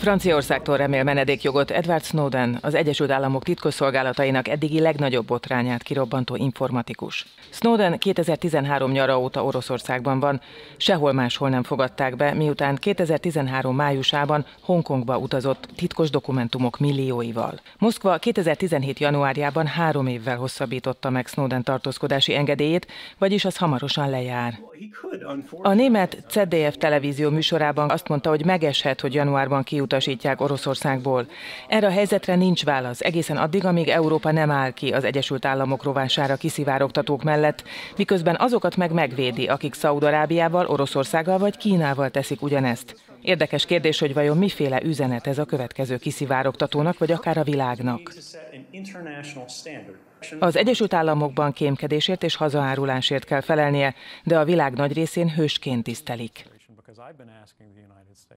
Franciaországtól remél menedékjogot Edward Snowden, az Egyesült Államok titkosszolgálatainak eddigi legnagyobb botrányát kirobbantó informatikus. Snowden 2013 nyara óta Oroszországban van, sehol máshol nem fogadták be, miután 2013 májusában Hongkongba utazott titkos dokumentumok millióival. Moszkva 2017 januárjában 3 évvel hosszabbította meg Snowden tartózkodási engedélyét, vagyis az hamarosan lejár. A német ZDF televízió műsorában azt mondta, hogy megeshet, hogy januárban kiutasítják Oroszországból. Erre a helyzetre nincs válasz, egészen addig, amíg Európa nem áll ki az Egyesült Államok rovására kiszivárogtatók mellett, miközben azokat megvédi, akik Szaúd-Arábiával, Oroszországgal vagy Kínával teszik ugyanezt. Érdekes kérdés, hogy vajon miféle üzenet ez a következő kiszivárogtatónak, vagy akár a világnak. Az Egyesült Államokban kémkedésért és hazaárulásért kell felelnie, de a világ nagy részén hősként tisztelik.